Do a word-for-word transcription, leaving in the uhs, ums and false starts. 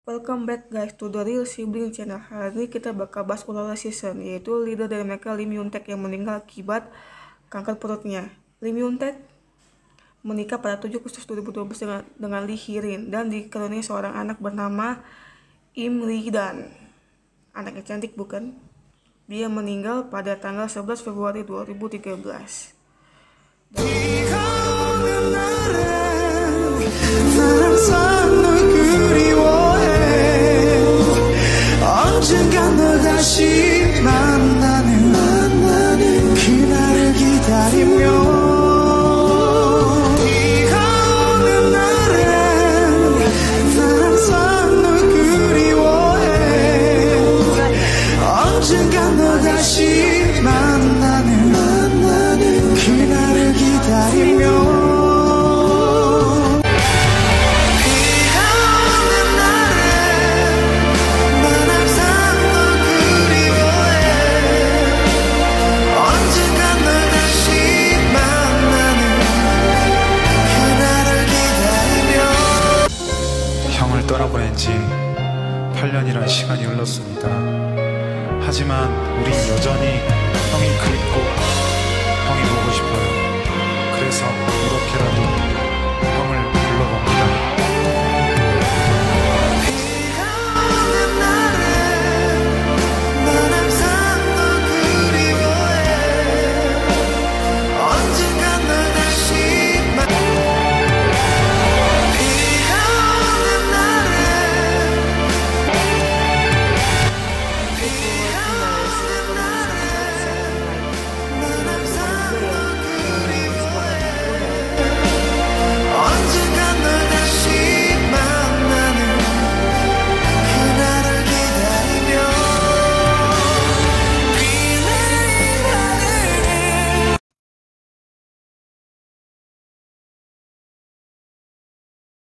Welcome back guys to the Real Sibling Channel. Hari ini kita bakal bahas Ulala Season, yaitu leader dari mereka Lim Yoon-taek yang meninggal akibat kanker perutnya. Lim Yoon-taek menikah pada tujuh Agustus dua ribu dua belas dengan, dengan Lee Hee-rin dan dikaruniai seorang anak bernama Im Ri-dan. Anaknya cantik bukan? Dia meninggal pada tanggal sebelas Februari dua ribu tiga belas. Dan 언젠간 널 다시 만나는 그날을 기다리며 네가 오는 날엔 난 항상 널 그리워해 언젠간 널 다시 만나는 그날을 기다리며 형을 떠나보낸 지 팔 년이란 시간이 흘렀습니다. 하지만 우린 여전히 형이 그립고 형이 보고 싶어요. 그래서 이렇게라도